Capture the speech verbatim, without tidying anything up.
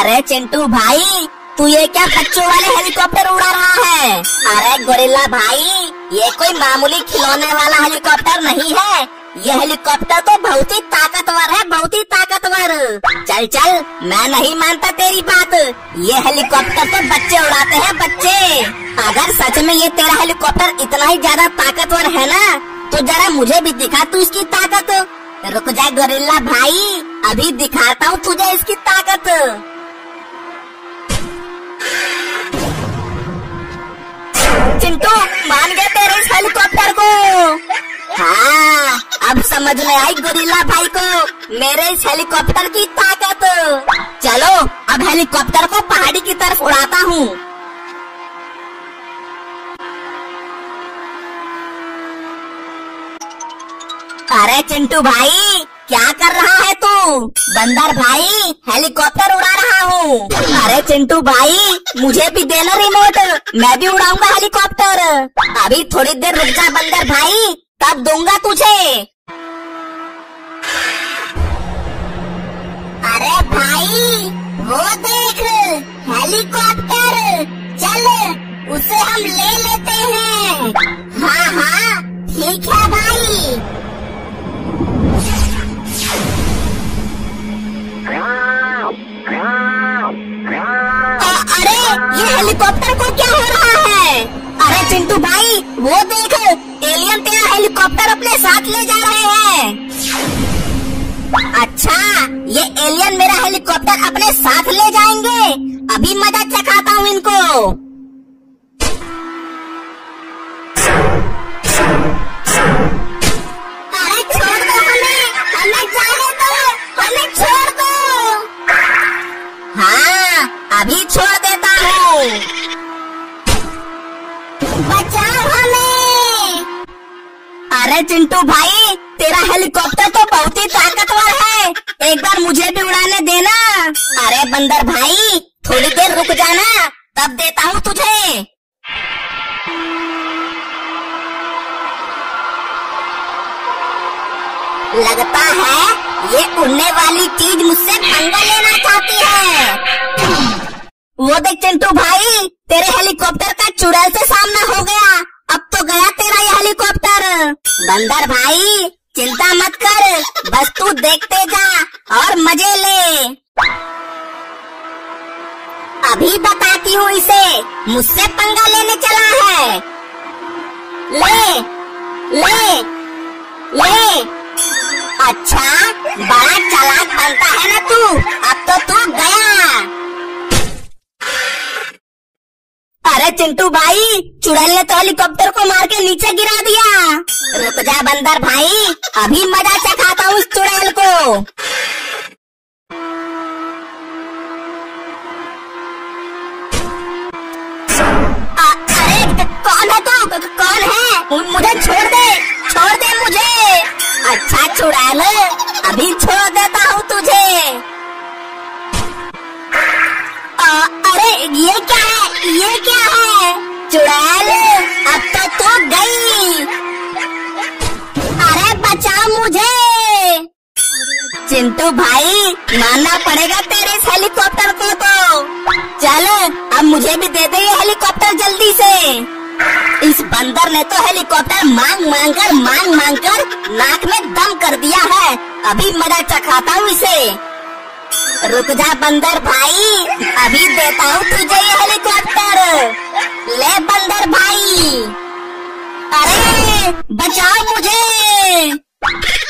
अरे चिंटू भाई, तू ये क्या बच्चों वाले हेलीकॉप्टर उड़ा रहा है? अरे गोरिल्ला भाई, ये कोई मामूली खिलौने वाला हेलीकॉप्टर नहीं है। ये हेलीकॉप्टर तो बहुत ही ताकतवर है, बहुत ही ताकतवर। चल चल, मैं नहीं मानता तेरी बात। ये हेलीकॉप्टर तो बच्चे उड़ाते हैं, बच्चे। अगर सच में ये तेरा हेलीकॉप्टर इतना ही ज्यादा ताकतवर है ना, तो जरा मुझे भी दिखा तू इसकी ताकत। रुक जा गोरिल्ला भाई, अभी दिखाता हूँ तुझे इसकी ताकत। चिंटू, मान गया तेरे इस हेलीकॉप्टर को? हाँ, अब समझ में आई गोरिल्ला भाई को मेरे इस हेलीकॉप्टर की ताकत। चलो अब हेलीकॉप्टर को पहाड़ी की तरफ उड़ाता हूँ। अरे चिंटू भाई, क्या कर रहा है तू? बंदर भाई, हेलीकॉप्टर उड़ा रहा हूँ। अरे चिंटू भाई, मुझे भी देना रिमोट, मैं भी उड़ाऊंगा हेलीकॉप्टर। अभी थोड़ी देर रुक जा बंदर भाई, तब दूंगा तुझे। अरे भाई, वो देख हेलीकॉप्टर, चल उसे हम ले लेते हैं। हाँ हाँ ठीक है भाई। अरे ये हेलीकॉप्टर को क्या हो रहा है? अरे चिंटू भाई, वो देख, एलियन तेरा हेलीकॉप्टर अपने साथ ले जा रहे हैं। अच्छा, ये एलियन मेरा हेलीकॉप्टर अपने साथ ले जाएंगे। अभी मजा चखाता हूँ इनको। अरे छोड़ दो हमें, हमें जाने दो, हमें छोड़ दो। हाँ, अभी छोड़ देता हूँ। बचाओ हमें। अरे चिंटू भाई, तेरा हेलीकॉप्टर तो बहुत ही ताकतवर है, एक बार मुझे भी उड़ाने देना। अरे बंदर भाई, थोड़ी देर रुक जाना, तब देता हूँ तुझे। लगता है ये उड़ने वाली चीज मुझसे पंगा लेना चाहती है। वो देख चिंटू भाई, तेरे हेलीकॉप्टर का चुड़ैल से सामना हो गया। अब तो गया तेरा ये हेलीकॉप्टर। बंदर भाई, चिंता मत कर, बस तू देखते जा और मजे ले। अभी बताती हूँ इसे, मुझसे पंगा लेने चला है। ले ले ले। अच्छा, बड़ा चालाक बनता है ना तू, अब तो तू गया। अरे चिंटू भाई, चुड़ैल ने तो हेलीकॉप्टर को मार के नीचे गिरा दिया। रुक जा बंदर भाई, अभी मजा चखाता हूँ इस चुड़ैल को। आ, अरे कौन है तू? कौन है? मुझे छोड़ दे, छोड़ दे मुझे। अच्छा चुड़ैल, अभी छोड़ देता हूँ तुझे। आ, अरे ये क्या है? ये क्या है? चुड़ैल, अब तो तू गई। अरे बचाओ मुझे। चिंटू भाई, मानना पड़ेगा तेरे इस हेलीकॉप्टर को तो। चल, अब मुझे भी दे दे ये हेलीकॉप्टर जल्दी से। इस बंदर ने तो हेलीकॉप्टर मांग मांग कर मांग मांग कर नाक में दम कर दिया है। अभी मजा चखाता हूँ इसे। रुक जा बंदर भाई, अभी देता हूँ तुझे ये हेलीकॉप्टर। ले बंदर भाई। अरे बचाओ मुझे।